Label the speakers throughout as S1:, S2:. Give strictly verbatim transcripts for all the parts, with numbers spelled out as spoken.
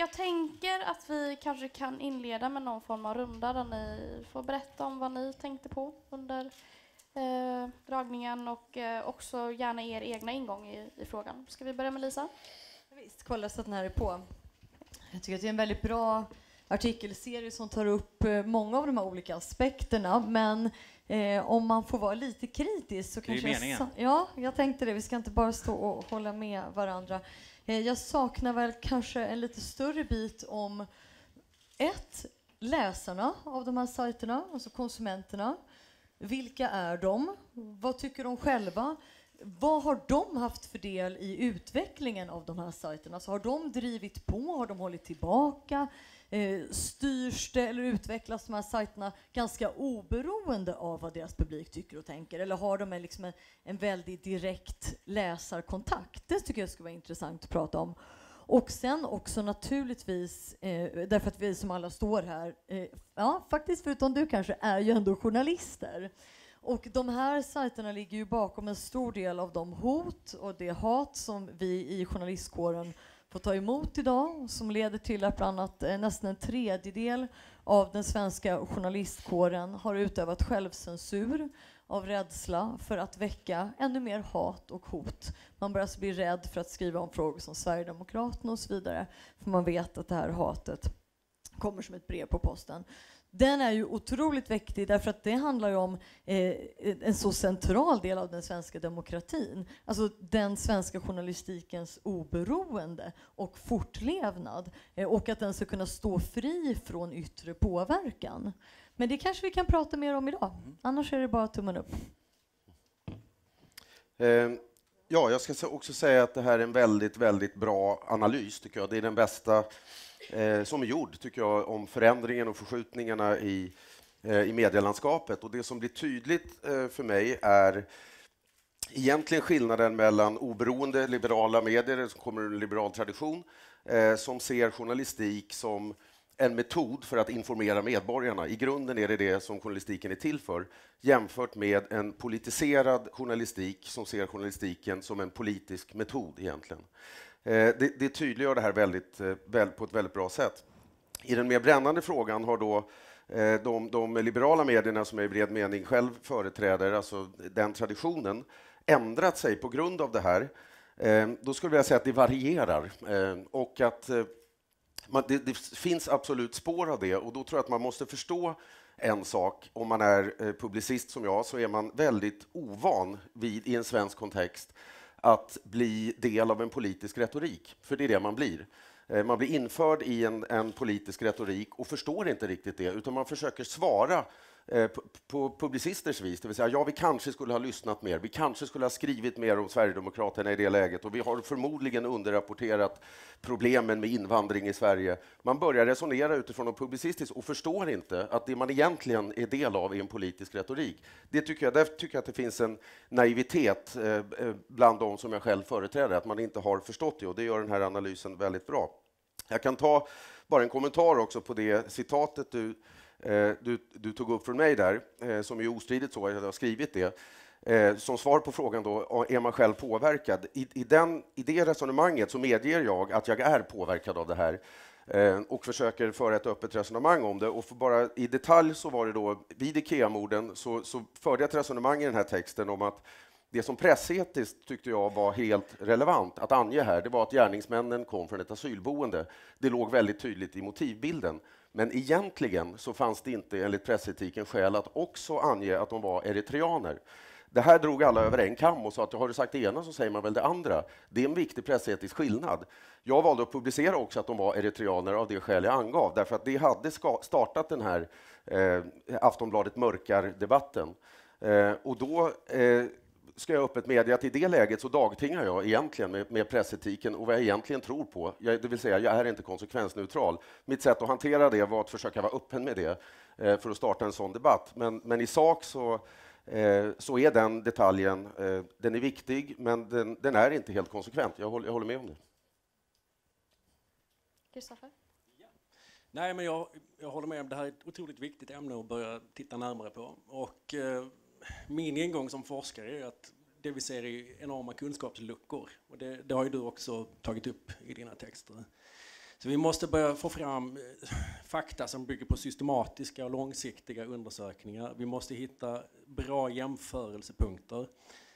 S1: jag tänker att vi kanske kan inleda med någon form av runda där ni får berätta om vad ni tänkte på under eh, dragningen och eh, också gärna er egna ingång i, i frågan. Ska vi börja med Lisa?
S2: Visst, kolla så att den här är på. Jag tycker att det är en väldigt bra artikelserie som tar upp eh, många av de här olika aspekterna, men eh, om man får vara lite kritisk så
S3: det är
S2: kanske...
S3: meningen.
S2: Jag, ja, jag tänkte det. Vi ska inte bara stå och hålla med varandra. Eh, jag saknar väl kanske en lite större bit om ett, läsarna av de här sajterna, alltså konsumenterna. Vilka är de? Vad tycker de själva? Vad har de haft för del i utvecklingen av de här sajterna? Så har de drivit på? Har de hållit tillbaka? Eh, styrs det eller utvecklas de här sajterna ganska oberoende av vad deras publik tycker och tänker? Eller har de en, liksom en, en väldigt direkt läsarkontakt? Det tycker jag skulle vara intressant att prata om. Och sen också naturligtvis, eh, därför att vi som alla står här, eh, ja faktiskt förutom du kanske, är ju ändå journalister. Och de här sajterna ligger ju bakom en stor del av de hot och det hat som vi i journalistkåren får ta emot idag, som leder till att bland annat eh, nästan en tredjedel av den svenska journalistkåren har utövat självcensur av rädsla för att väcka ännu mer hat och hot. Man börjar alltså bli rädd för att skriva om frågor som Sverigedemokraterna och så vidare, för man vet att det här hatet kommer som ett brev på posten. Den är ju otroligt viktig därför att det handlar ju om eh, en så central del av den svenska demokratin. Alltså den svenska journalistikens oberoende och fortlevnad. Eh, och att den ska kunna stå fri från yttre påverkan. Men det kanske vi kan prata mer om idag. Annars är det bara tummen upp.
S4: Eh, ja, jag ska också säga att det här är en väldigt, väldigt bra analys tycker jag. Det är den bästa Eh, som är gjord, tycker jag, om förändringen och förskjutningarna i, eh, i medielandskapet. Och det som blir tydligt eh, för mig är egentligen skillnaden mellan oberoende liberala medier som kommer ur en liberal tradition eh, som ser journalistik som en metod för att informera medborgarna. I grunden är det det som journalistiken är till för, jämfört med en politiserad journalistik som ser journalistiken som en politisk metod egentligen. Det, det tydliggör det här väldigt, väl, på ett väldigt bra sätt. I den mer brännande frågan har då de, de liberala medierna som jag i bred mening själv företräder, alltså den traditionen, ändrat sig på grund av det här. Då skulle jag vilja säga att det varierar och att man, det, det finns absolut spår av det, och då tror jag att man måste förstå en sak. Om man är publicist som jag så är man väldigt ovan vid, i en svensk kontext, att bli del av en politisk retorik, för det är det man blir. Man blir införd i en, en politisk retorik och förstår inte riktigt det, utan man försöker svara eh, på, på publicisters vis, det vill säga ja, vi kanske skulle ha lyssnat mer, vi kanske skulle ha skrivit mer om Sverigedemokraterna i det läget, och vi har förmodligen underrapporterat problemen med invandring i Sverige. Man börjar resonera utifrån de publicistiskt och förstår inte att det man egentligen är del av är en politisk retorik. Det tycker jag, där tycker jag att det finns en naivitet eh, bland de som jag själv företräder, att man inte har förstått det, och det gör den här analysen väldigt bra. Jag kan ta bara en kommentar också på det citatet du, eh, du, du tog upp från mig där, eh, som är ostridigt så att jag har skrivit det. Eh, som svar på frågan då, är man själv påverkad? I, i, den, I det resonemanget så medger jag att jag är påverkad av det här eh, och försöker föra ett öppet resonemang om det. Och för bara i detalj så var det då, vid Ikea-morden så, så förde jag ett resonemang i den här texten om att det som pressetiskt tyckte jag var helt relevant att ange här, det var att gärningsmännen kom från ett asylboende. Det låg väldigt tydligt i motivbilden. Men egentligen så fanns det inte enligt pressetiken skäl att också ange att de var eritreaner. Det här drog alla över en kam och sa att har du sagt det ena så säger man väl det andra. Det är en viktig pressetisk skillnad. Jag valde att publicera också att de var eritreaner av det skäl jag angav, därför att det hade startat den här eh, Aftonbladet mörkar-debatten. Eh, och då eh, ska jag öppet medge att i det läget så dagtingar jag egentligen med, med pressetiken och vad jag egentligen tror på. Jag, det vill säga, jag är inte konsekvensneutral. Mitt sätt att hantera det var att försöka vara öppen med det eh, för att starta en sån debatt. Men, men i sak så Eh, så är den detaljen, eh, den är viktig, men den, den är inte helt konsekvent. Jag håller, jag håller med om det.
S1: Kristoffer?
S5: Ja. Nej, men jag, jag håller med om det här är ett otroligt viktigt ämne att börja titta närmare på. Och eh, min ingång som forskare är att det vi ser är enorma kunskapsluckor. Och det, det har ju du också tagit upp i dina texter. Så vi måste börja få fram fakta som bygger på systematiska och långsiktiga undersökningar. Vi måste hitta bra jämförelsepunkter.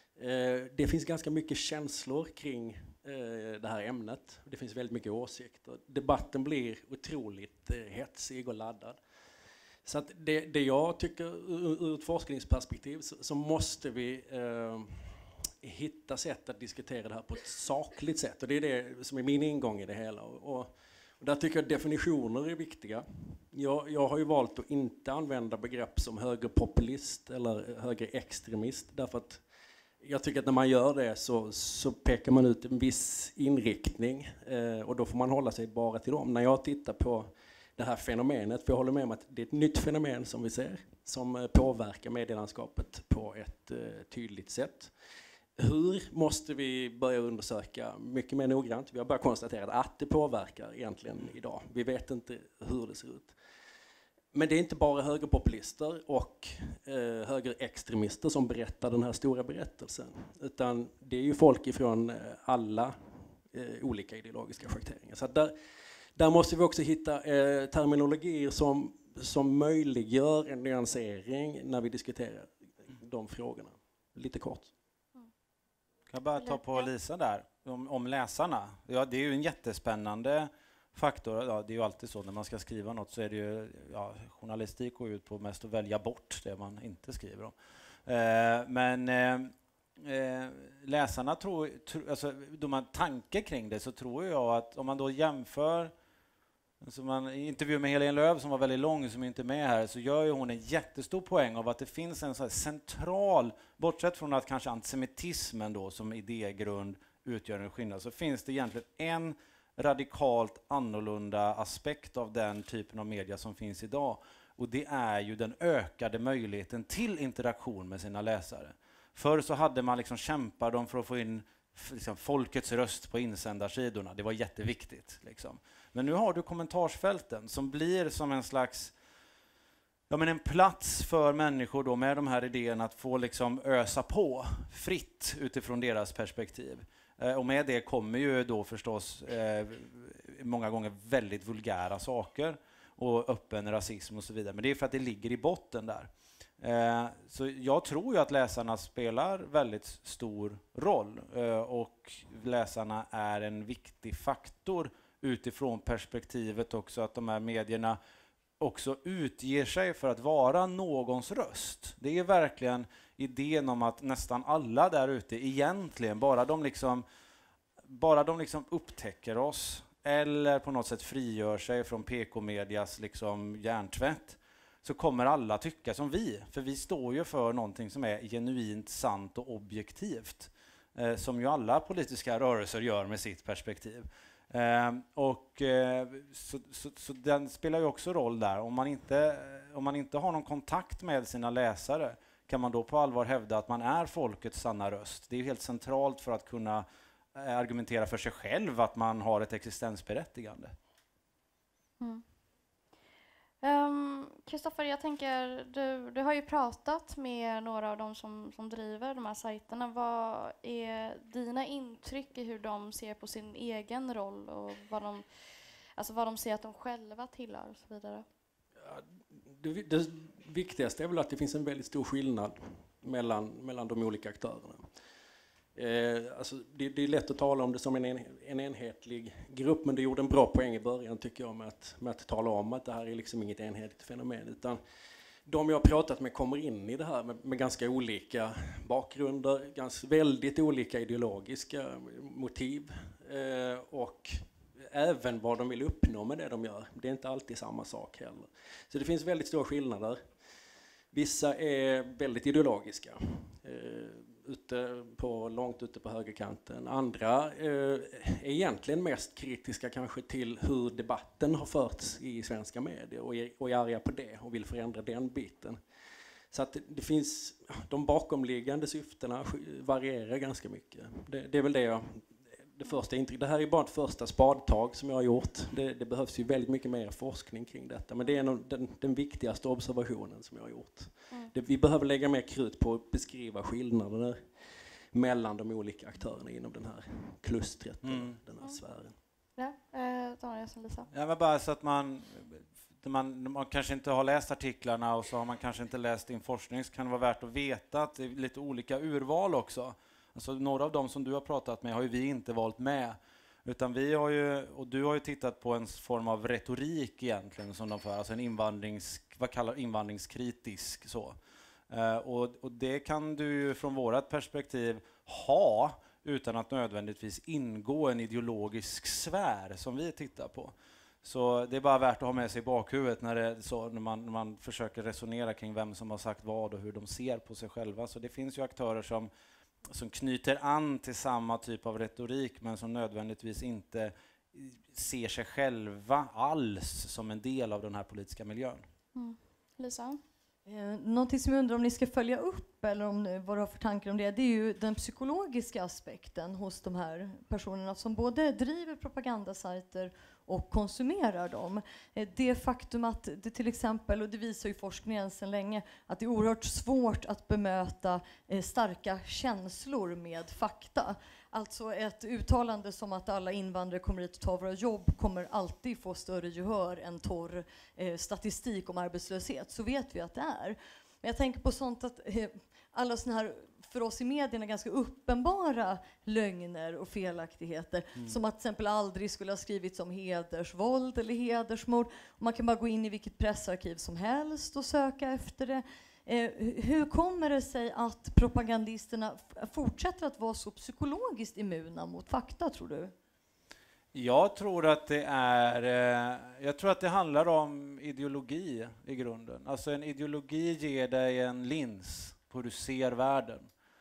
S5: Det finns ganska mycket känslor kring det här ämnet. Det finns väldigt mycket åsikter. Debatten blir otroligt hetsig och laddad. Så att det, det jag tycker ur ett forskningsperspektiv så, så måste vi eh, hitta sätt att diskutera det här på ett sakligt sätt. Och det är det som är min ingång i det hela. Och, och där tycker jag att definitioner är viktiga. Jag, jag har ju valt att inte använda begrepp som högerpopulist eller högerextremist. Därför att jag tycker att när man gör det så, så pekar man ut en viss inriktning. Eh, och då får man hålla sig bara till dem. När jag tittar på det här fenomenet, för jag håller med om att det är ett nytt fenomen som vi ser, som påverkar medielandskapet på ett eh, tydligt sätt. Hur måste vi börja undersöka mycket mer noggrant? Vi har bara konstaterat att det påverkar egentligen idag. Vi vet inte hur det ser ut. Men det är inte bara högerpopulister och eh, högerextremister som berättar den här stora berättelsen. Utan det är ju folk ifrån eh, alla eh, olika ideologiska schatteringar. Så att där, där måste vi också hitta eh, terminologier som, som möjliggör en nyansering när vi diskuterar de frågorna. Lite kort.
S3: Kan jag bara ta på Lisa där, om, om läsarna. Ja, det är ju en jättespännande faktor. Ja, det är ju alltid så, när man ska skriva något så är det ju, ja, journalistik går ut på mest att välja bort det man inte skriver om. Eh, men eh, eh, läsarna tror, tro, alltså de har tanke kring det, så tror jag att om man då jämför, alltså man, i intervju med Helene Lööw som var väldigt lång, som inte är med här, så gör ju hon en jättestor poäng av att det finns en så här central, bortsett från att kanske antisemitismen då som idégrund utgör en skillnad, så finns det egentligen en radikalt annorlunda aspekt av den typen av media som finns idag. Och det är ju den ökade möjligheten till interaktion med sina läsare. Förr så hade man liksom kämpat dem för att få in liksom folkets röst på insändarsidorna. Det var jätteviktigt. Liksom. Men nu har du kommentarsfälten som blir som en slags, ja, men en plats för människor då med de här idéerna att få liksom ösa på fritt utifrån deras perspektiv. Eh, och med det kommer ju då förstås eh, många gånger väldigt vulgära saker och öppen rasism och så vidare. Men det är för att det ligger i botten där. Eh, så jag tror ju att läsarna spelar väldigt stor roll eh, och läsarna är en viktig faktor utifrån perspektivet också att de här medierna också utger sig för att vara någons röst. Det är verkligen idén om att nästan alla där ute egentligen, bara de liksom, bara de liksom upptäcker oss eller på något sätt frigör sig från P K-medias liksom hjärntvätt, så kommer alla tycka som vi. För vi står ju för någonting som är genuint sant och objektivt. Eh, som ju alla politiska rörelser gör med sitt perspektiv. Eh, och eh, så, så, så den spelar ju också roll där. Om man, inte, om man inte har någon kontakt med sina läsare, kan man då på allvar hävda att man är folkets sanna röst? Det är ju helt centralt för att kunna eh, argumentera för sig själv att man har ett existensberättigande.
S1: Mm. Kristoffer, um, jag tänker, du, du har ju pratat med några av dem som, som driver de här sajterna. Vad är dina intryck i hur de ser på sin egen roll och vad de, alltså vad de ser att de själva tillhör och så vidare?
S5: Ja, det, det viktigaste är väl att det finns en väldigt stor skillnad mellan, mellan de olika aktörerna. Eh, alltså det, det är lätt att tala om det som en, en, en enhetlig grupp, men det gjorde en bra poäng i början tycker jag med att, med att tala om att det här är liksom inget enhetligt fenomen, utan de jag har pratat med kommer in i det här med, med ganska olika bakgrunder, ganska väldigt olika ideologiska motiv eh, och även vad de vill uppnå med det de gör. Det är inte alltid samma sak heller. Så det finns väldigt stora skillnader. Vissa är väldigt ideologiska. Eh, ute på, långt ute på högerkanten. Andra eh, är egentligen mest kritiska kanske till hur debatten har förts i svenska medier och är, och är arga på det och vill förändra den biten. Så att det, det finns, de bakomliggande syftena varierar ganska mycket. Det, det är väl det jag, det första intryck. Det här är bara ett första spadtag som jag har gjort. Det, det behövs ju väldigt mycket mer forskning kring detta, men det är nog den, den viktigaste observationen som jag har gjort. Mm. Det, vi behöver lägga mer krut på att beskriva skillnaderna mellan de olika aktörerna inom den här klustret, mm. den här sfären.
S1: Ja, eh, Daniel och Lisa.
S3: Ja, men bara så att man, man, man kanske inte har läst artiklarna och så har man kanske inte läst din forskning, så kan det vara värt att veta att det är lite olika urval också. Alltså några av dem som du har pratat med har ju vi inte valt med. Utan vi har ju, och du har ju tittat på en form av retorik egentligen som de för, alltså en invandrings, vad kallar invandringskritisk så. Uh, och, och det kan du ju från vårat perspektiv ha utan att nödvändigtvis ingå en ideologisk sfär som vi tittar på. Så det är bara värt att ha med sig i bakhuvudet när, det, så, när, man, när man försöker resonera kring vem som har sagt vad och hur de ser på sig själva. Så det finns ju aktörer som som knyter an till samma typ av retorik men som nödvändigtvis inte ser sig själva alls som en del av den här politiska miljön.
S1: Mm. Lisa?
S2: Eh, någonting som jag undrar om ni ska följa upp eller om vad du har för tankar om det, det är ju den psykologiska aspekten hos de här personerna som både driver propagandasajter och konsumerar dem. Eh, det faktum att det till exempel, och det visar ju forskningen sedan länge, att det är oerhört svårt att bemöta eh, starka känslor med fakta. Alltså ett uttalande som att alla invandrare kommer hit och tar våra jobb kommer alltid få större gehör än torr eh, statistik om arbetslöshet. Så vet vi att det är. Men jag tänker på sånt att eh, alla såna här för oss i medierna ganska uppenbara lögner och felaktigheter. Mm. Som att till exempel aldrig skulle ha skrivits om hedersvåld eller hedersmord. Och man kan bara gå in i vilket pressarkiv som helst och söka efter det. Eh, hur kommer det sig att propagandisterna f- fortsätter att vara så psykologiskt immuna mot fakta, tror du?
S3: Jag tror att det är, eh, jag tror att det handlar om ideologi i grunden. Alltså en ideologi ger dig en lins på hur du ser världen.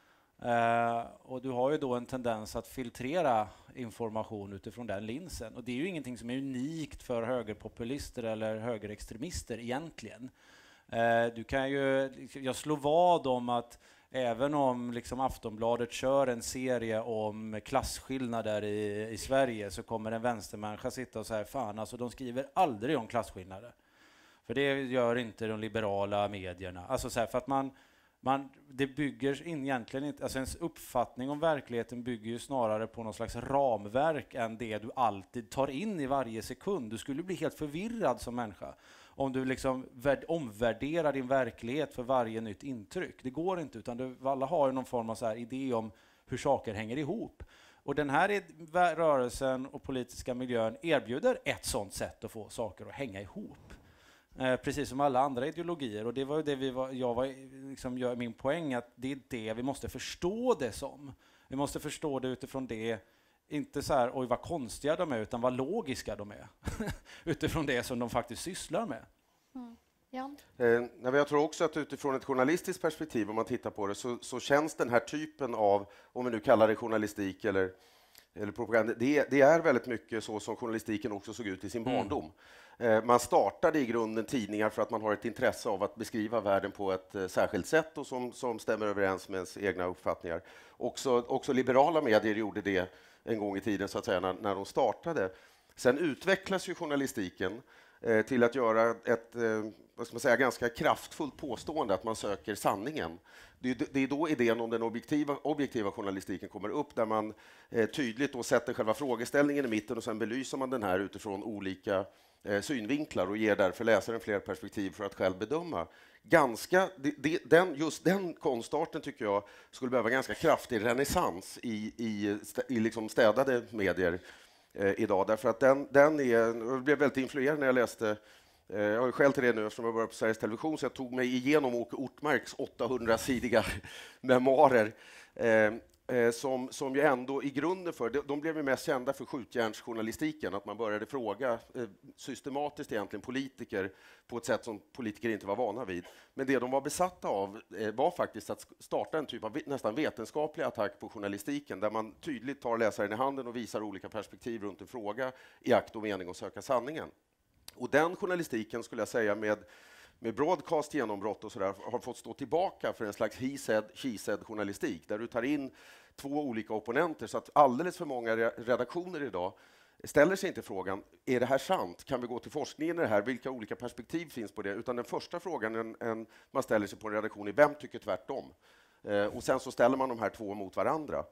S3: Eh, och du har ju då en tendens att filtrera information utifrån den linsen. Och det är ju ingenting som är unikt för högerpopulister eller högerextremister egentligen. Eh, du kan ju, jag slår vad om att även om liksom Aftonbladet kör en serie om klasskillnader i, i Sverige, så kommer en vänstermänniska sitta och säga fan, alltså de skriver aldrig om klasskillnader. För det gör inte de liberala medierna. Alltså så här, för att man, man, det bygger in egentligen inte, alltså ens uppfattning om verkligheten bygger ju snarare på någon slags ramverk än det du alltid tar in i varje sekund. Du skulle bli helt förvirrad som människa om du liksom värd, omvärderar din verklighet för varje nytt intryck. Det går inte, utan du, alla har ju någon form av så här idé om hur saker hänger ihop. Och den här rörelsen och politiska miljön erbjuder ett sånt sätt att få saker att hänga ihop. Eh, precis som alla andra ideologier. Och det var ju det vi var, jag var liksom gör min poäng, att det är det vi måste förstå det som. Vi måste förstå det utifrån det, inte så här, oj vad konstiga de är, utan vad logiska de är. Utifrån det som de faktiskt sysslar med.
S1: Mm. Jan?
S4: Eh, jag tror också att utifrån ett journalistiskt perspektiv, om man tittar på det, så, så känns den här typen av, om vi nu kallar det journalistik eller, eller propaganda, det, det är väldigt mycket så som journalistiken också såg ut i sin barndom. Mm. Eh, man startade i grunden tidningar för att man har ett intresse av att beskriva världen på ett eh, särskilt sätt och som, som stämmer överens med ens egna uppfattningar. Också, också liberala medier gjorde det en gång i tiden, så att säga, när, när de startade. Sen utvecklas ju journalistiken eh, till att göra ett eh, vad ska man säga, ganska kraftfullt påstående att man söker sanningen. Det, det är då idén om den objektiva, objektiva journalistiken kommer upp, där man eh, tydligt då sätter själva frågeställningen i mitten och sen belyser man den här utifrån olika eh, synvinklar och ger därför läsaren fler perspektiv för att själv bedöma. Ganska, det, det, den, just den konstarten tycker jag skulle behöva ganska kraftig renässans i, i, i liksom städade medier eh, idag, därför att den, den är, jag blev väldigt influerad när jag läste, eh, jag har själv till det nu eftersom jag började på Sveriges Television, så jag tog mig igenom Åke Ortmarks åttahundra-sidiga memoarer eh, eh, som, som ju ändå i grunden för, de, de blev ju mest kända för skjutjärnsjournalistiken, att man började fråga eh, systematiskt egentligen politiker på ett sätt som politiker inte var vana vid. Men det de var besatta av eh, var faktiskt att starta en typ av nästan vetenskaplig attack på journalistiken, där man tydligt tar läsaren i handen och visar olika perspektiv runt en fråga i akt och mening att söka sanningen. Och den journalistiken, skulle jag säga, med med broadcast genombrott och sådär, har fått stå tillbaka för en slags he said, she said journalistik, där du tar in två olika opponenter, så att alldeles för många redaktioner idag ställer sig inte frågan, är det här sant? Kan vi gå till forskningen i det här? Vilka olika perspektiv finns på det? Utan den första frågan en, en, man ställer sig på en redaktion är, vem tycker tvärtom? Eh, och sen så ställer man de här två mot varandra.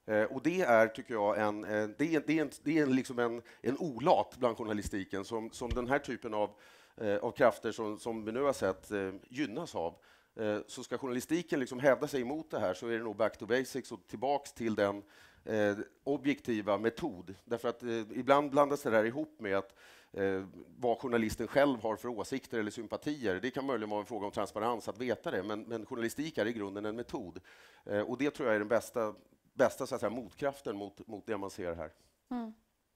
S4: Eh, och det är, tycker jag, en, eh, det är, det är, en, det är liksom en, en olat bland journalistiken som, som den här typen av, eh, av krafter som, som vi nu har sett eh, gynnas av. Eh, så ska journalistiken liksom hävda sig emot det här, så är det nog back to basics och tillbaks till den eh, objektiva metod. Därför att eh, ibland blandas det där ihop med att eh, vad journalisten själv har för åsikter eller sympatier. Det kan möjligen vara en fråga om transparens att veta det, men, men journalistik är i grunden en metod. Eh, och det tror jag är den bästa bästa så att säga, motkraften mot, mot det man ser här.
S1: Mm.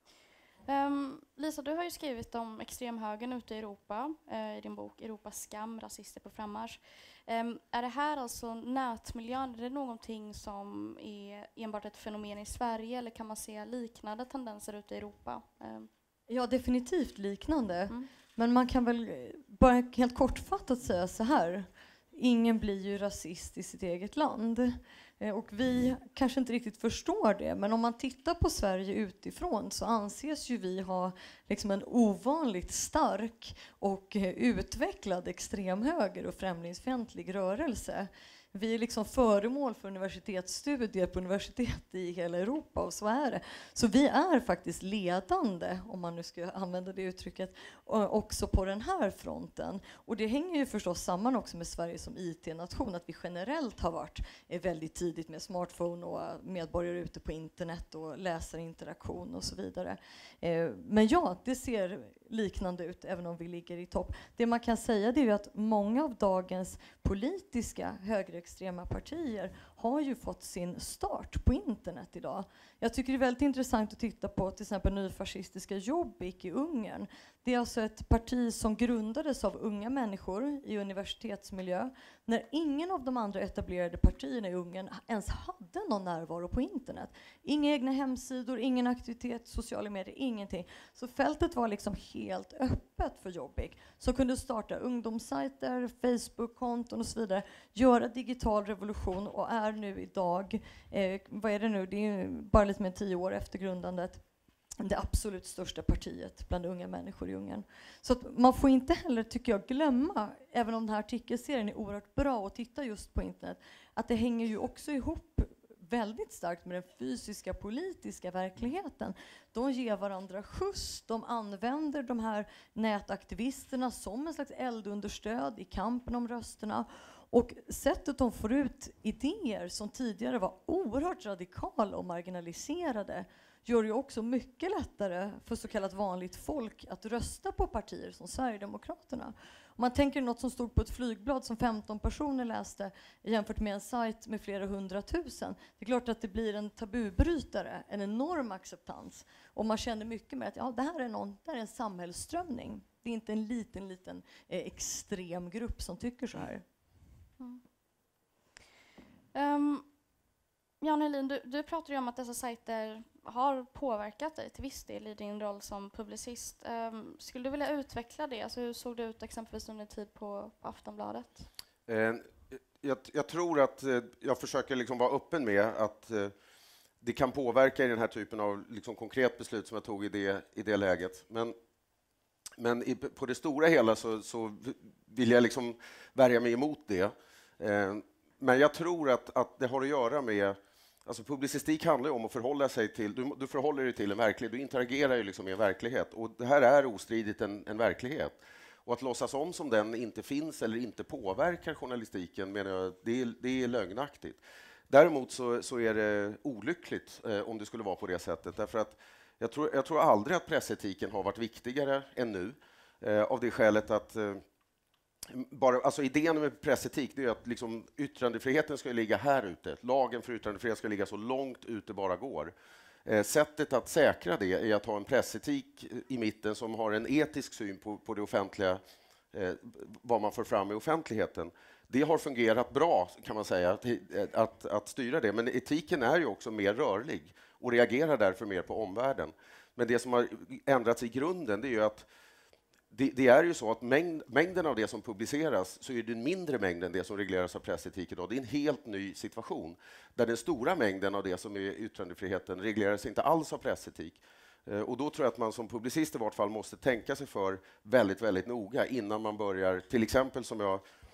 S1: Um, Lisa, du har ju skrivit om extremhögern ute i Europa uh, i din bok Europas skam, rasister på frammarsch. Um, är det här alltså nätmiljön, är det någonting som är enbart ett fenomen i Sverige eller kan man se liknande tendenser ute i Europa? Um.
S2: Ja, definitivt liknande.
S1: Mm.
S2: Men man kan väl bara helt kortfattat säga så här. Ingen blir ju rasist i sitt eget land. Och vi kanske inte riktigt förstår det, men om man tittar på Sverige utifrån så anses ju vi ha liksom en ovanligt stark och utvecklad extremhöger och främlingsfientlig rörelse. Vi är liksom föremål för universitetsstudier på universitet i hela Europa, och så är det. Så vi är faktiskt ledande, om man nu ska använda det uttrycket, också på den här fronten. Och det hänger ju förstås samman också med Sverige som I T-nation, att vi generellt har varit väldigt tidigt med smartphone och medborgare ute på internet och läsarinteraktion och så vidare. Men ja, det ser liknande ut även om vi ligger i topp. Det man kan säga det är ju att många av dagens politiska högerextrema partier har ju fått sin start på internet idag. Jag tycker det är väldigt intressant att titta på till exempel nyfascistiska Jobbik i Ungern. Det är alltså ett parti som grundades av unga människor i universitetsmiljö när ingen av de andra etablerade partierna i Ungern ens hade någon närvaro på internet. Inga egna hemsidor, ingen aktivitet, sociala medier, ingenting. Så fältet var liksom helt öppet för Jobbik, som kunde starta ungdomssajter, Facebook-konton och så vidare, göra digital revolution och är nu idag, eh, vad är det nu, det är bara lite mer än tio år efter grundandet, det absolut största partiet bland unga människor i Ungern. Så att man får inte heller, tycker jag, glömma, även om den här artikelserien är oerhört bra att titta just på internet, att det hänger ju också ihop väldigt starkt med den fysiska politiska verkligheten. De ger varandra skjuts, de använder de här nätaktivisterna som en slags eldunderstöd i kampen om rösterna. Och sättet de får ut idéer som tidigare var oerhört radikala och marginaliserade gör ju också mycket lättare för så kallat vanligt folk att rösta på partier som Sverigedemokraterna. Om man tänker något som stod på ett flygblad som femton personer läste jämfört med en sajt med flera hundratusen. Det är klart att det blir en tabubrytare, en enorm acceptans. Och man känner mycket med att ja, det här är, någon, det här är en samhällsströmning. Det är inte en liten, liten eh, extrem grupp som tycker så här.
S1: Mm. Um, Jan Helin, du, du pratar ju om att dessa sajter har påverkat dig till viss del i din roll som publicist. Um, skulle du vilja utveckla det? Alltså, hur såg det ut exempelvis under tid på, på Aftonbladet?
S4: Eh, jag, jag tror att eh, jag försöker liksom vara öppen med att eh, det kan påverka i den här typen av liksom konkret beslut som jag tog i det, i det läget. Men, men i, på det stora hela så, så vill jag liksom värja mig emot det. Eh, men jag tror att, att det har att göra med... Alltså publicistik handlar ju om att förhålla sig till... Du, du förhåller dig till en verklighet, du interagerar ju liksom med en verklighet. Och det här är ostridigt en, en verklighet. Och att låtsas om som den inte finns eller inte påverkar journalistiken, menar jag, det, är, det är lögnaktigt. Däremot så, så är det olyckligt eh, om det skulle vara på det sättet. Därför att jag tror, jag tror aldrig att pressetiken har varit viktigare än nu. Eh, av det skälet att... Eh, Bara, alltså idén med pressetik det är att liksom yttrandefriheten ska ligga här ute. Lagen för yttrandefrihet ska ligga så långt ute bara går. Eh, sättet att säkra det är att ha en pressetik i mitten som har en etisk syn på, på det offentliga, eh, vad man får fram i offentligheten. Det har fungerat bra, kan man säga, att, att, att styra det. Men etiken är ju också mer rörlig och reagerar därför mer på omvärlden. Men det som har ändrats i grunden det är ju att Det, det är ju så att mängd, mängden av det som publiceras så är det en mindre mängd än det som regleras av pressetiken. Det är en helt ny situation där den stora mängden av det som är yttrandefriheten regleras inte alls av pressetik. Eh, och då tror jag att man som publicist i vart fall måste tänka sig för väldigt, väldigt noga innan man börjar, till exempel som jag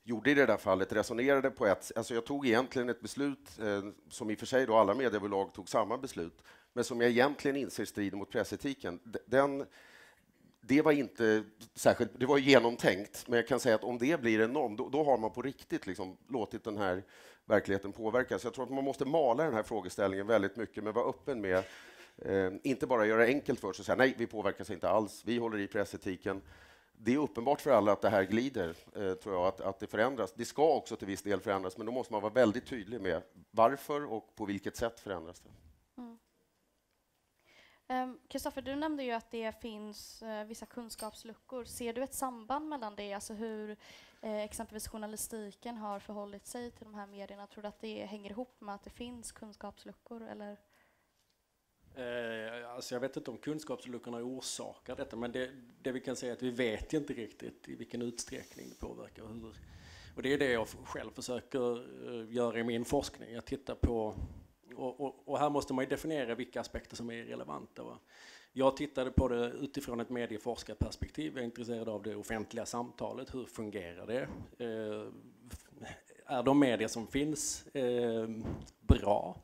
S4: gjorde i det där fallet, resonerade på ett... Alltså jag tog egentligen ett beslut, eh, som i och för sig då alla mediebolag tog samma beslut, men som jag egentligen inser strider mot pressetiken. Den, det var inte särskilt... Det var genomtänkt, men jag kan säga att om det blir en norm, då, då har man på riktigt liksom låtit den här verkligheten påverkas. Jag tror att man måste mala den här frågeställningen väldigt mycket, men vara öppen med... Eh, inte bara göra enkelt för sig och säga nej, vi påverkas inte alls, vi håller i pressetiken. Det är uppenbart för alla att det här glider, eh, tror jag, att, att det förändras. Det ska också till viss del förändras, men då måste man vara väldigt tydlig med varför och på vilket sätt förändras det.
S1: Kristoffer, mm. um, du nämnde ju att det finns uh, vissa kunskapsluckor. Ser du ett samband mellan det, alltså hur uh, exempelvis journalistiken har förhållit sig till de här medierna? Tror du att det hänger ihop med att det finns kunskapsluckor, eller?
S5: Eh, alltså jag vet inte om kunskapsluckorna orsakar detta, men det, det vi kan säga är att vi vet inte riktigt i vilken utsträckning det påverkar och hur. Och det är det jag själv försöker uh, göra i min forskning. Jag tittar på, och, och, och här måste man ju definiera vilka aspekter som är relevanta. Va? Jag tittade på det utifrån ett medieforskarperspektiv. Jag är intresserad av det offentliga samtalet. Hur fungerar det? Eh, är de medier som finns eh, bra?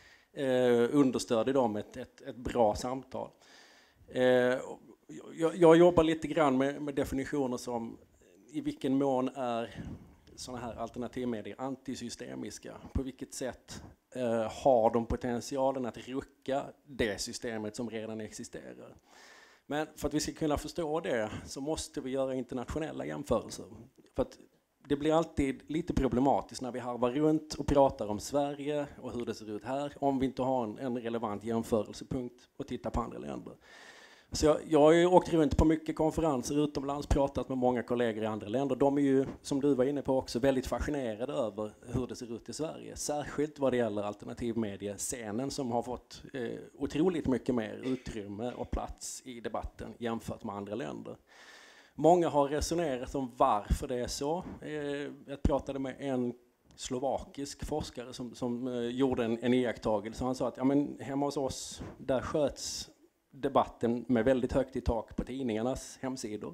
S5: Eh, understödjer de ett, ett, ett bra samtal. Eh, jag, jag jobbar lite grann med, med definitioner som i vilken mån är sådana här alternativmedier antisystemiska? På vilket sätt eh, har de potentialen att rucka det systemet som redan existerar? Men för att vi ska kunna förstå det så måste vi göra internationella jämförelser. För att det blir alltid lite problematiskt när vi harvar runt och pratar om Sverige och hur det ser ut här, om vi inte har en, en relevant jämförelsepunkt och tittar på andra länder. Så jag, jag har ju åkt runt på mycket konferenser utomlands, pratat med många kollegor i andra länder. De är ju, som du var inne på också, väldigt fascinerade över hur det ser ut i Sverige. Särskilt vad det gäller alternativmediescenen som har fått eh, otroligt mycket mer utrymme och plats i debatten jämfört med andra länder. Många har resonerat om varför det är så. Jag pratade med en slovakisk forskare som, som gjorde en, en iakttagelse. Han sa att ja, men hemma hos oss där sköts debatten med väldigt högt i tak på tidningarnas hemsidor.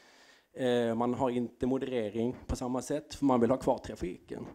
S5: Man har inte moderering på samma sätt för man vill ha kvar trafiken.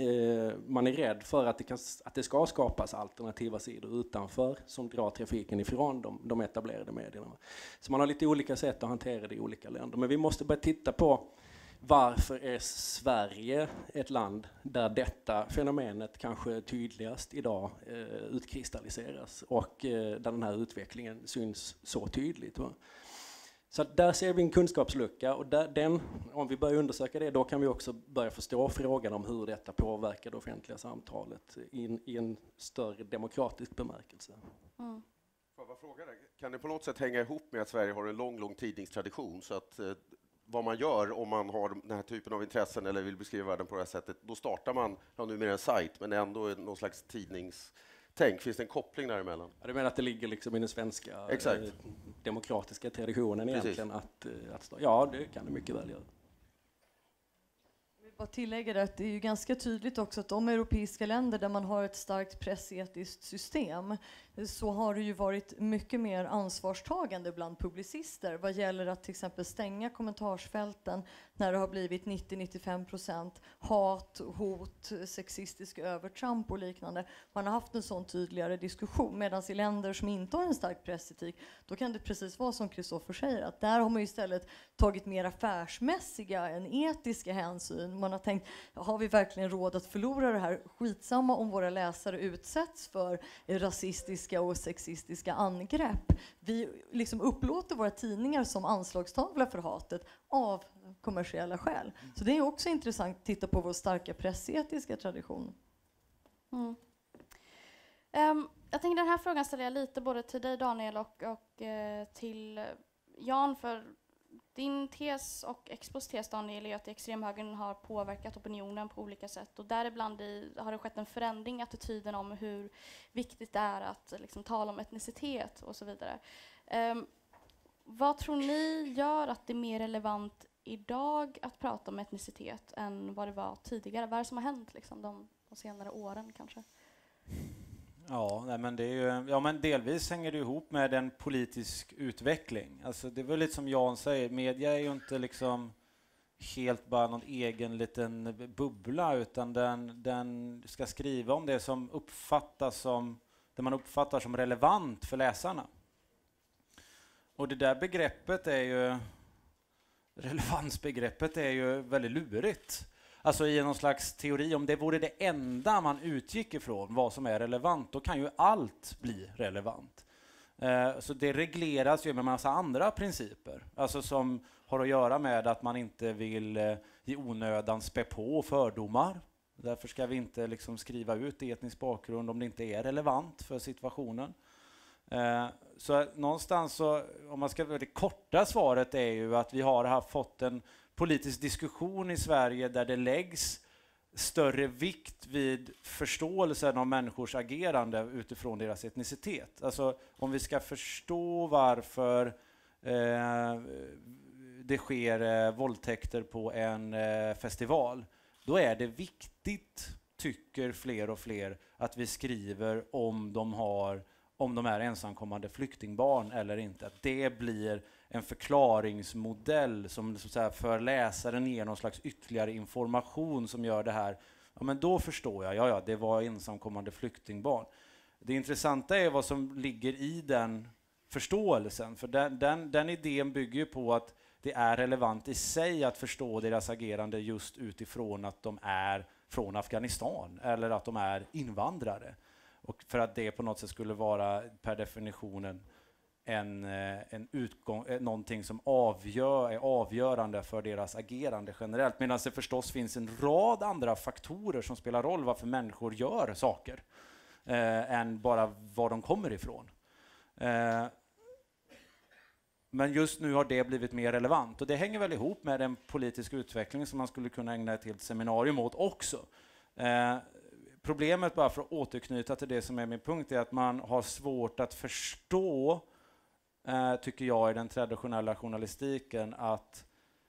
S5: Man är rädd för att det, kan, att det ska skapas alternativa sidor utanför som drar trafiken ifrån de, de etablerade medierna. Så man har lite olika sätt att hantera det i olika länder. Men vi måste börja titta på varför är Sverige ett land där detta fenomenet kanske tydligast idag eh, utkristalliseras och eh, där den här utvecklingen syns så tydligt. Va? Så där ser vi en kunskapslucka och där, den, om vi börjar undersöka det, då kan vi också börja förstå frågan om hur detta påverkar det offentliga samtalet in, i en större demokratisk bemärkelse.
S1: Mm.
S4: Får jag bara fråga dig, kan det på något sätt hänga ihop med att Sverige har en lång, lång tidningstradition så att eh, vad man gör om man har den här typen av intressen eller vill beskriva världen på det här sättet, då startar man, ja numera en sajt, men ändå någon slags tidnings... Tänk, finns det en koppling däremellan?
S5: Ja, du menar att det ligger liksom i den svenska eh, demokratiska traditionen Precis. egentligen att, att... Ja, det kan det mycket väl göra.
S2: Jag vill bara tillägga det att det är ju ganska tydligt också att de europeiska länder där man har ett starkt pressetiskt system så har det ju varit mycket mer ansvarstagande bland publicister vad gäller att till exempel stänga kommentarsfälten när det har blivit nittio till nittiofem procent hat, hot, sexistisk övertramp och liknande. Man har haft en sån tydligare diskussion, medan i länder som inte har en stark pressetik, då kan det precis vara som Kristoffer säger, att där har man istället tagit mer affärsmässiga än etiska hänsyn. Man har tänkt, har vi verkligen råd att förlora det här? Skitsamma om våra läsare utsätts för rasistiska och sexistiska angrepp. Vi liksom upplåter våra tidningar som anslagstavla för hatet av kommersiella skäl. Så det är också intressant att titta på vår starka pressetiska tradition.
S1: Mm. Um, jag tänker den här frågan ställer jag lite både till dig Daniel och, och uh, till Jan, för din tes och Expos tes, Daniel, är att extremhögern har påverkat opinionen på olika sätt och däribland i, har det skett en förändring i attityden om hur viktigt det är att liksom, tala om etnicitet och så vidare. Um, vad tror ni gör att det är mer relevant idag att prata om etnicitet än vad det var tidigare? Vad är det som har hänt liksom, de, de senare åren kanske?
S3: Ja, nej, men det är ju, ja, men delvis hänger det ihop med en politisk utveckling. Alltså, det är väl lite som Jan säger, media är ju inte liksom, helt bara någon egen liten bubbla, utan den, den ska skriva om det som uppfattas som, det man uppfattar som relevant för läsarna. Och det där begreppet är ju, relevansbegreppet är ju väldigt lurigt. Alltså i någon slags teori, om det vore det enda man utgick ifrån, vad som är relevant, då kan ju allt bli relevant. Eh, så det regleras ju med en massa andra principer, alltså som har att göra med att man inte vill eh, i onödan spä på fördomar. Därför ska vi inte liksom skriva ut etnisk bakgrund om det inte är relevant för situationen. Eh, så någonstans så, om man ska, det korta svaret är ju att vi har haft, fått en politisk diskussion i Sverige där det läggs större vikt vid förståelsen av människors agerande utifrån deras etnicitet. Alltså om vi ska förstå varför eh, det sker eh, våldtäkter på en eh, festival, då är det viktigt, tycker fler och fler, att vi skriver om de har om de är ensamkommande flyktingbarn eller inte. Att det blir en förklaringsmodell som så att säga, för läsaren ger någon slags ytterligare information som gör det här. Ja, men då förstår jag, ja, ja, det var ensamkommande flyktingbarn. Det intressanta är vad som ligger i den förståelsen. För den, den, den idén bygger ju på att det är relevant i sig att förstå deras agerande just utifrån att de är från Afghanistan eller att de är invandrare. Och för att det på något sätt skulle vara per definitionen en, en utgång, någonting som avgör, är avgörande för deras agerande generellt. Medan det förstås finns en rad andra faktorer som spelar roll varför människor gör saker eh, än bara var de kommer ifrån. Eh, men just nu har det blivit mer relevant och det hänger väl ihop med den politiska utvecklingen som man skulle kunna ägna ett helt seminarium åt också. Eh, Problemet, bara för att återknyta till det som är min punkt, är att man har svårt att förstå, eh, tycker jag, i den traditionella journalistiken, att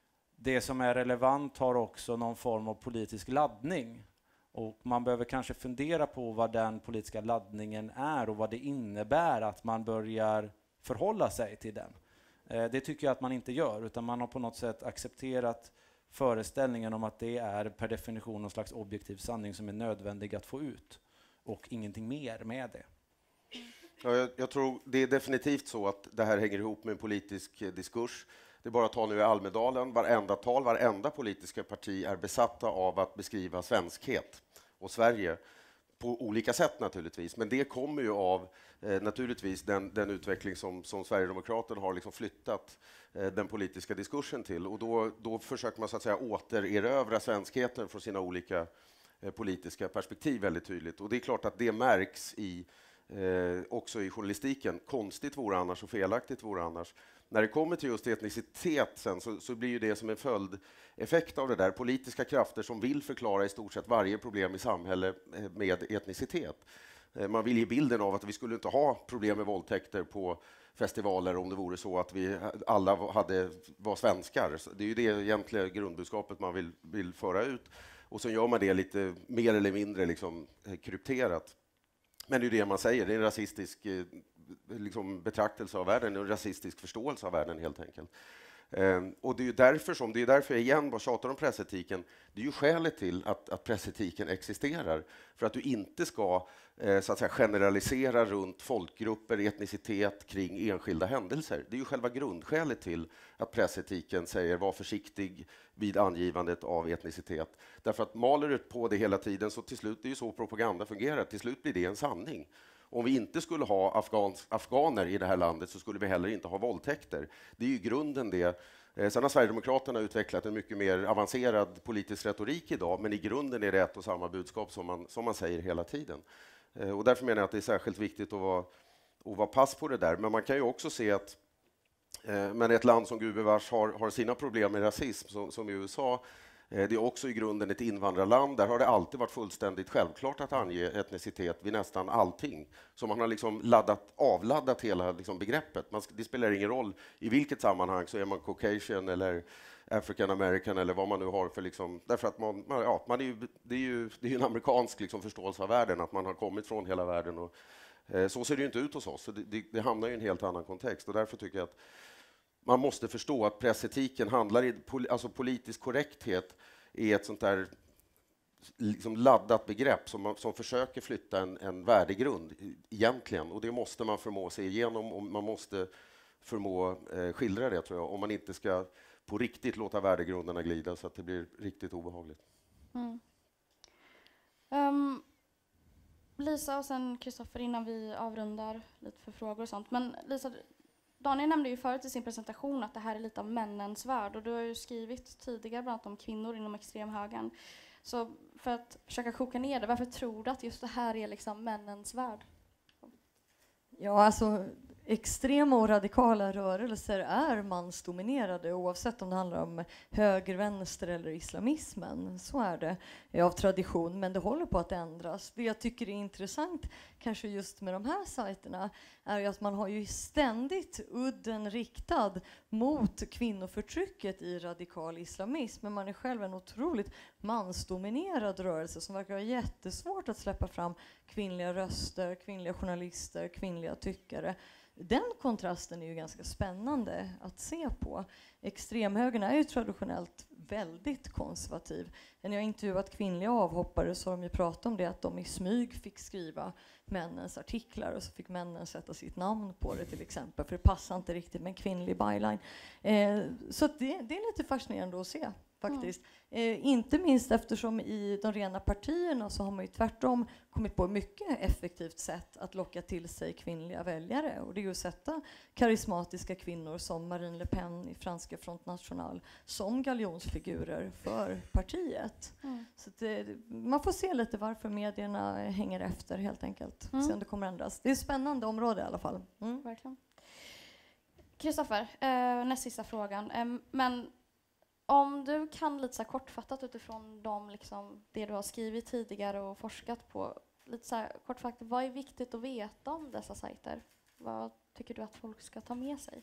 S3: det som är relevant har också någon form av politisk laddning. Och man behöver kanske fundera på vad den politiska laddningen är och vad det innebär att man börjar förhålla sig till den. Eh, det tycker jag att man inte gör, utan man har på något sätt accepterat föreställningen om att det är per definition någon slags objektiv sanning som är nödvändig att få ut och ingenting mer med det.
S4: Ja, jag, jag tror det är definitivt så att det här hänger ihop med en politisk eh, diskurs. Det är bara att ta nu i Almedalen, varenda tal, varenda politiska parti är besatta av att beskriva svenskhet och Sverige på olika sätt naturligtvis, men det kommer ju av eh, naturligtvis den, den utveckling som, som Sverigedemokraterna har liksom flyttat eh, den politiska diskursen till, och då, då försöker man så att säga återerövra svenskheten från sina olika eh, politiska perspektiv väldigt tydligt, och det är klart att det märks i eh, också i journalistiken. Konstigt vore annars och felaktigt vore annars. När det kommer till just etnicitet sen, så, så blir ju det som en följdeffekt av det där. Politiska krafter som vill förklara i stort sett varje problem i samhället med etnicitet. Man vill ge bilden av att vi skulle inte ha problem med våldtäkter på festivaler om det vore så att vi alla hade, var svenskar. Det är ju det egentliga grundbudskapet man vill, vill föra ut. Och så gör man det lite mer eller mindre liksom krypterat. Men det är det man säger, det är en rasistisk liksom betraktelse av världen, en rasistisk förståelse av världen helt enkelt. Um, och det är ju därför som, det är därför jag igen bara tjatar om pressetiken. Det är ju skälet till att, att pressetiken existerar. För att du inte ska eh, så att säga, generalisera runt folkgrupper, etnicitet kring enskilda händelser. Det är ju själva grundskälet till att pressetiken säger var försiktig vid angivandet av etnicitet. Därför att maler du på det hela tiden så till slut, det är ju så propaganda fungerar, till slut blir det en sanning. Om vi inte skulle ha afghans, afghaner i det här landet så skulle vi heller inte ha våldtäkter. Det är ju grunden det. Sen har Sverigedemokraterna utvecklat en mycket mer avancerad politisk retorik idag, men i grunden är det ett och samma budskap som man, som man säger hela tiden. Och därför menar jag att det är särskilt viktigt att vara, att vara pass på det där. Men man kan ju också se att men ett land som gubevars har, har sina problem med rasism, som, som i U S A. Det är också i grunden ett invandrarland. Där har det alltid varit fullständigt självklart att ange etnicitet vid nästan allting. Så man har liksom laddat, avladdat hela liksom begreppet. Man, det spelar ingen roll i vilket sammanhang, så är man Caucasian eller African American eller vad man nu har för liksom, därför att man, man, ja, man är ju, det är ju det är en amerikansk liksom förståelse av världen, att man har kommit från hela världen. Och, eh, så ser det ju inte ut hos oss, så det, det, det hamnar i en helt annan kontext, och därför tycker jag att man måste förstå att pressetiken handlar i, alltså politisk korrekthet är ett sånt där liksom laddat begrepp som, man, som försöker flytta en, en värdegrund egentligen, och det måste man förmå sig igenom, och man måste förmå eh, skildra det, tror jag, om man inte ska på riktigt låta värdegrunderna glida så att det blir riktigt obehagligt.
S1: Mm. Um, Lisa och sen Kristoffer, innan vi avrundar lite för frågor och sånt. Men Lisa, Daniel nämnde ju förut i sin presentation att det här är lite av männens värld, och du har ju skrivit tidigare bland annat om kvinnor inom extremhögern. Så för att försöka koka ner det, varför tror du att just det här är liksom männens värld?
S2: Ja, alltså extrema och radikala rörelser är mansdominerade, oavsett om det handlar om höger, vänster eller islamismen. Så är det av tradition, men det håller på att ändras. Det jag tycker är intressant, kanske just med de här sajterna, är ju att man har ju ständigt udden riktad mot kvinnoförtrycket i radikal islamism, men man är själv en otroligt mansdominerad rörelse som verkar ha jättesvårt att släppa fram kvinnliga röster, kvinnliga journalister, kvinnliga tyckare. Den kontrasten är ju ganska spännande att se på. Extremhögern är ju traditionellt väldigt konservativ. När jag intervjuat kvinnliga avhoppare så har de ju pratat om det, att de i smyg fick skriva männens artiklar, och så fick männen sätta sitt namn på det till exempel, för det passar inte riktigt med en kvinnlig byline. Eh, så det, det är lite fascinerande att se faktiskt. Mm. Eh, inte minst eftersom i de rena partierna så har man ju tvärtom kommit på ett mycket effektivt sätt att locka till sig kvinnliga väljare, och det är ju att sätta karismatiska kvinnor som Marine Le Pen i franska Front National som galjonsfigurer för partiet. Mm. Så det, man får se lite varför medierna hänger efter helt enkelt. Mm. Se om det kommer ändras. Det är ett spännande område i alla fall. Mm.
S1: Verkligen. Kristoffer, eh, näst sista frågan. Eh, men om du kan lite så här kortfattat utifrån de, liksom, det du har skrivit tidigare och forskat på, lite så här kortfattat, vad är viktigt att veta om dessa sajter? Vad tycker du att folk ska ta med sig?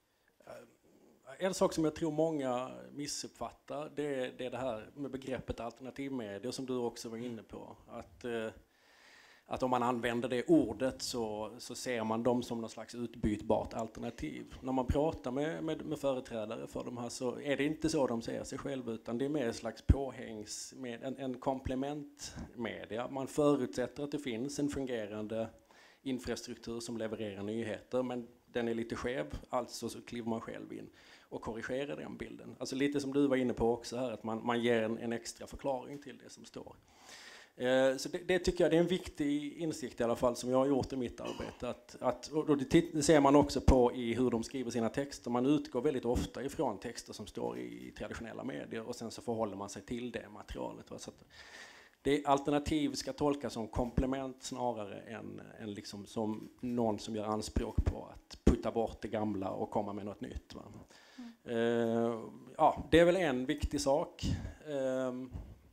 S5: En sak som jag tror många missuppfattar, det är det, är det här med begreppet alternativmedier som du också var inne på. Att, eh, att om man använder det ordet så, så ser man dem som någon slags utbytbart alternativ. När man pratar med, med, med företrädare för de här så är det inte så de ser sig själva, utan det är mer en slags påhängs, med en, en komplementmedia. Man förutsätter att det finns en fungerande infrastruktur som levererar nyheter, men den är lite skev, alltså så kliver man själv in och korrigerar den bilden. Alltså lite som du var inne på också här, att man, man ger en, en extra förklaring till det som står. Eh, så det, det tycker jag det är en viktig insikt i alla fall som jag har gjort i mitt arbete. Att, att, och det, det ser man också på i hur de skriver sina texter. Man utgår väldigt ofta ifrån texter som står i traditionella medier och sen så förhåller man sig till det materialet. Va? Så att det alternativ ska tolkas som komplement snarare än, än liksom som någon som gör anspråk på att putta bort det gamla och komma med något nytt. Va? Mm. Uh, ja, det är väl en viktig sak. Uh,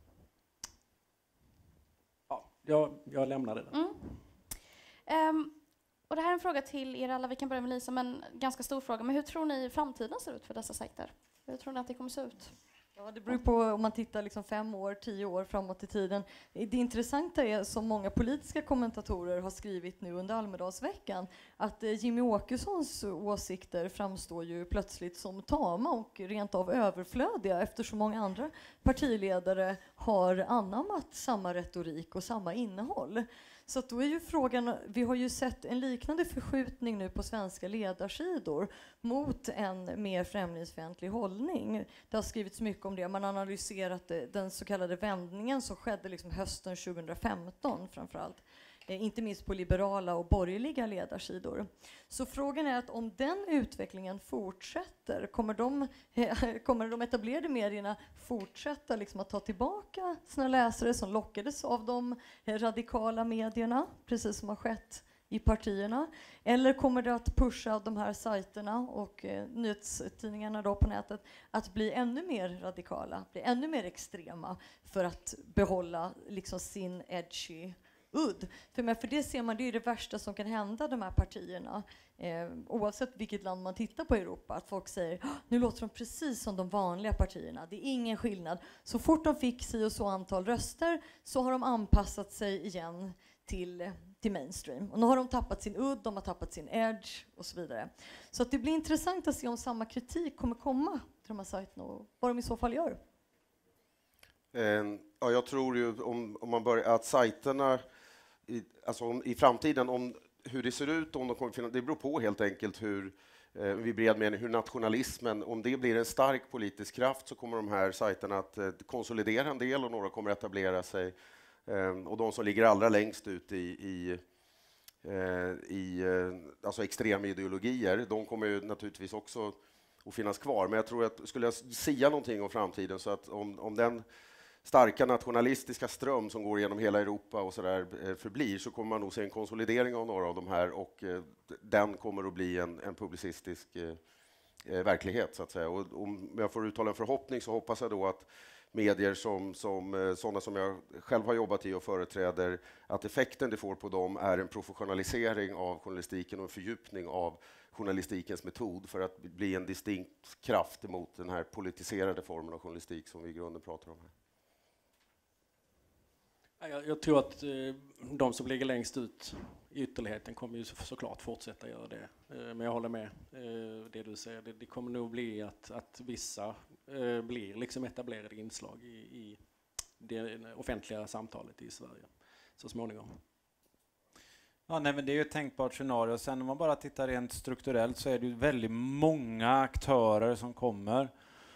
S5: ja, jag, jag lämnar det där.
S1: Mm. Um, och det här är en fråga till er alla. Vi kan börja med Lisa, men ganska stor fråga. Men hur tror ni framtiden ser ut för dessa sajter? Hur tror ni att det kommer se ut?
S2: Ja, det beror på om man tittar liksom fem år, tio år framåt i tiden. Det intressanta är, som många politiska kommentatorer har skrivit nu under Almedalsveckan, att eh, Jimmy Åkessons åsikter framstår ju plötsligt som tama och rent av överflödiga, eftersom många andra partiledare har anammat samma retorik och samma innehåll. Så att då är ju frågan, vi har ju sett en liknande förskjutning nu på svenska ledarsidor mot en mer främlingsfientlig hållning. Det har skrivits mycket om det. Man har analyserat den så kallade vändningen som skedde liksom hösten tjugohundrafemton framförallt. Eh, inte minst på liberala och borgerliga ledarsidor. Så frågan är att om den utvecklingen fortsätter, kommer de, eh, kommer de etablerade medierna fortsätta liksom att ta tillbaka sina läsare som lockades av de eh, radikala medierna, precis som har skett i partierna? Eller kommer det att pusha de här sajterna och eh, nyhetstidningarna då på nätet att bli ännu mer radikala, bli ännu mer extrema för att behålla liksom sin edgy udd? För, men för det ser man, det är det värsta som kan hända de här partierna. Eh, oavsett vilket land man tittar på i Europa. Att folk säger, nu låter de precis som de vanliga partierna. Det är ingen skillnad. Så fort de fick si och så antal röster så har de anpassat sig igen till till mainstream. Och nu har de tappat sin udd, de har tappat sin edge och så vidare. Så att det blir intressant att se om samma kritik kommer komma till de här sajterna och vad de i så fall gör.
S4: Eh, ja, jag tror ju om, om man börjar att sajterna i, alltså om, i framtiden, om hur det ser ut, om de kommer finnas, det beror på helt enkelt hur eh, vi bred mening, hur nationalismen, om det blir en stark politisk kraft så kommer de här sajterna att eh, konsolidera en del och några kommer att etablera sig. Eh, och de som ligger allra längst ut i, i i alltså extrema ideologier, de kommer ju naturligtvis också att finnas kvar. Men jag tror att skulle jag sia någonting om framtiden så att om, om den starka nationalistiska ström som går genom hela Europa och så där förblir så kommer man nog se en konsolidering av några av de här och den kommer att bli en, en publicistisk eh, verklighet så att säga. Och om jag får uttala en förhoppning så hoppas jag då att medier som, som sådana som jag själv har jobbat i och företräder, att effekten det får på dem är en professionalisering av journalistiken och en fördjupning av journalistikens metod för att bli en distinkt kraft emot den här politiserade formen av journalistik som vi i grunden pratar om här.
S5: Jag, jag tror att eh, de som ligger längst ut i ytterligheten kommer ju så, såklart fortsätta göra det. Eh, men jag håller med eh, det du säger. Det, det kommer nog bli att, att vissa eh, blir liksom etablerade inslag i, i det offentliga samtalet i Sverige så småningom.
S3: Ja, nej, men det är ju ett tänkbart scenario. Sen om man bara tittar rent strukturellt så är det ju väldigt många aktörer som kommer.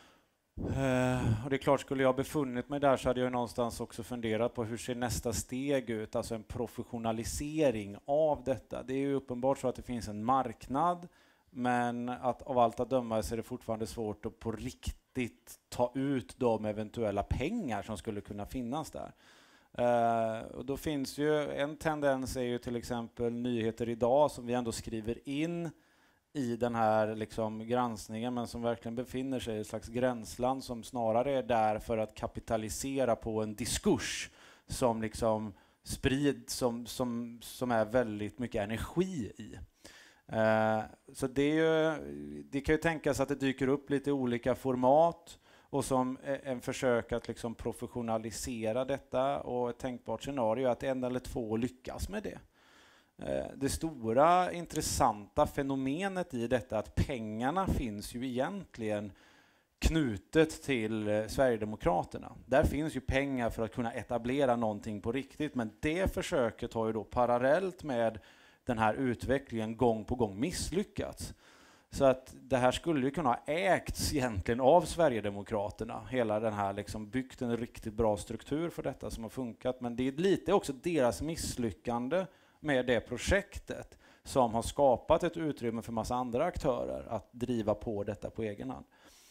S3: Uh, och det är klart, skulle jag befunnit mig där så hade jag någonstans också funderat på hur ser nästa steg ut, alltså en professionalisering av detta. Det är ju uppenbart så att det finns en marknad, men att av allt att döma så är det fortfarande svårt att på riktigt ta ut de eventuella pengar som skulle kunna finnas där. Uh, och då finns ju en tendens är ju till exempel Nyheter idag som vi ändå skriver in i den här liksom granskningen, men som verkligen befinner sig i ett slags gränsland som snarare är där för att kapitalisera på en diskurs som liksom sprids, som, som, som är väldigt mycket energi i. Eh, så det, är ju, det kan ju tänkas att det dyker upp lite olika format och som en försök att liksom professionalisera detta, och ett tänkbart scenario är att en eller två lyckas med det. Det stora intressanta fenomenet i detta att pengarna finns ju egentligen knutet till Sverigedemokraterna. Där finns ju pengar för att kunna etablera någonting på riktigt, men det försöket har ju då parallellt med den här utvecklingen gång på gång misslyckats. Så att det här skulle ju kunna ha ägts egentligen av Sverigedemokraterna. Hela den här liksom byggt en riktigt bra struktur för detta som har funkat, men det är lite också deras misslyckande med det projektet som har skapat ett utrymme för massa andra aktörer att driva på detta på egen hand.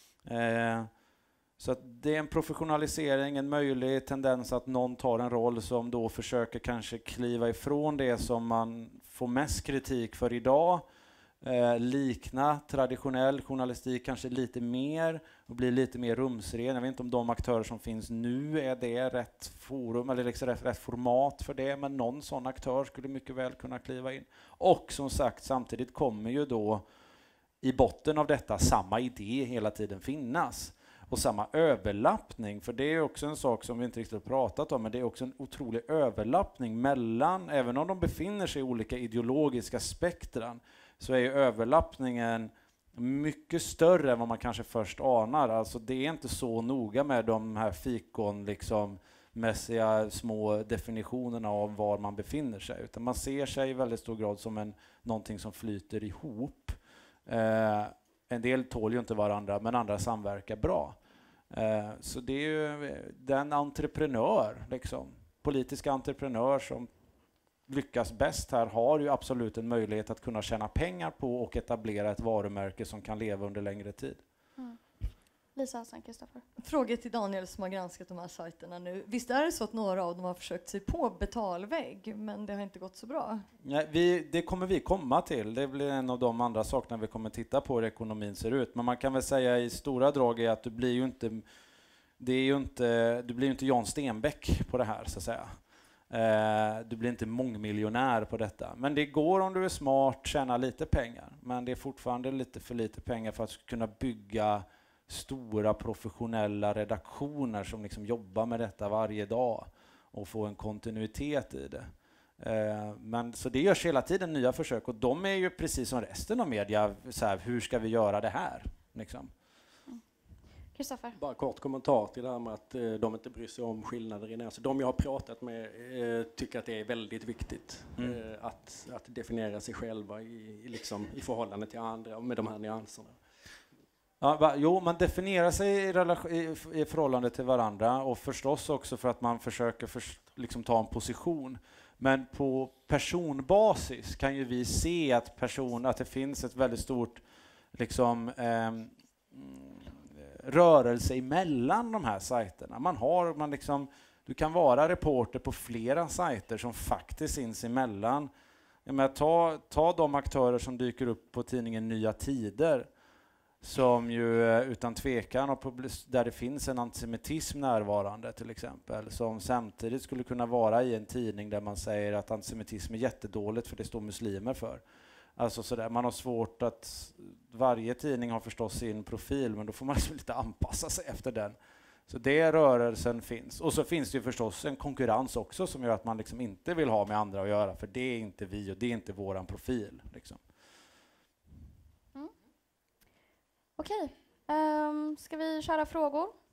S3: Eh, så att det är en professionalisering, en möjlig tendens att någon tar en roll som då försöker kanske kliva ifrån det som man får mest kritik för idag, eh, likna traditionell journalistik kanske lite mer och bli lite mer rumsren. Jag vet inte om de aktörer som finns nu är det rätt forum eller liksom rätt, rätt format för det, men någon sån aktör skulle mycket väl kunna kliva in. Och som sagt, samtidigt kommer ju då i botten av detta samma idé hela tiden finnas. Och samma överlappning, för det är också en sak som vi inte riktigt har pratat om, men det är också en otrolig överlappning mellan, även om de befinner sig i olika ideologiska spektran, så är ju överlappningen mycket större än vad man kanske först anar. Alltså det är inte så noga med de här fikon liksom mässiga små definitionerna av var man befinner sig, utan man ser sig i väldigt stor grad som en, någonting som flyter ihop. Eh, en del tål ju inte varandra, men andra samverkar bra. Eh, så det är ju den entreprenör, liksom, politiska entreprenör som lyckas bäst här har ju absolut en möjlighet att kunna tjäna pengar på och etablera ett varumärke som kan leva under längre tid.
S1: Mm. Lisa Hassan, Kristoffer.
S2: Fråga till Daniel som har granskat de här sajterna nu. Visst är det så att några av dem har försökt sig på betalvägg, men det har inte gått så bra?
S3: Ja, vi, det kommer vi komma till. Det blir en av de andra sakerna vi kommer titta på hur ekonomin ser ut. Men man kan väl säga i stora drag är att du blir ju inte, det är ju inte, du blir ju inte Jan Stenbeck på det här, så att säga. Eh, du blir inte mångmiljonär på detta. Men det går om du är smart, tjäna lite pengar. Men det är fortfarande lite för lite pengar för att kunna bygga stora professionella redaktioner som liksom jobbar med detta varje dag och få en kontinuitet i det. Eh, men så det görs hela tiden nya försök och de är ju precis som resten av media, så här, hur ska vi göra det här? Liksom.
S1: Kristoffer?
S5: Bara kort kommentar till det här med att eh, de inte bryr sig om skillnader i nyanser. De jag har pratat med eh, tycker att det är väldigt viktigt mm. eh, att, att definiera sig själva i, i, liksom, i förhållande till andra med de här nyanserna.
S3: Ja, va, jo, man definierar sig i, relation, i, i förhållande till varandra och förstås också för att man försöker för, liksom, ta en position. Men på personbasis kan ju vi se att, person, att det finns ett väldigt stort liksom, eh, rörelse emellan de här sajterna. Man har, man liksom, du kan vara reporter på flera sajter som faktiskt sinsemellan. Jag menar, ta, ta de aktörer som dyker upp på tidningen Nya Tider som ju utan tvekan och där det finns en antisemitism närvarande till exempel, som samtidigt skulle kunna vara i en tidning där man säger att antisemitism är jättedåligt för det står muslimer för. Alltså så där, man har svårt att, varje tidning har förstås sin profil, men då får man liksom lite anpassa sig efter den. Så det rörelsen finns. Och så finns det ju förstås en konkurrens också som gör att man liksom inte vill ha med andra att göra, för det är inte vi och det är inte våran profil. Liksom.
S1: Mm. Okej, um, ska vi köra frågor